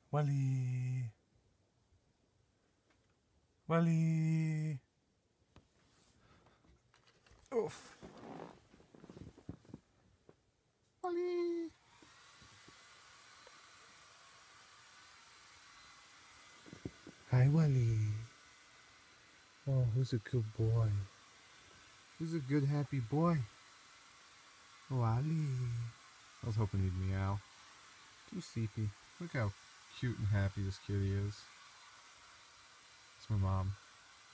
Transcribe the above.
Wally. Wally. Oof. Wally. Hi, Wally. Oh, who's a good boy? Who's a good, happy boy? Wally. I was hoping he'd meow. Too sleepy. Look how cute and happy this kitty is. It's my mom.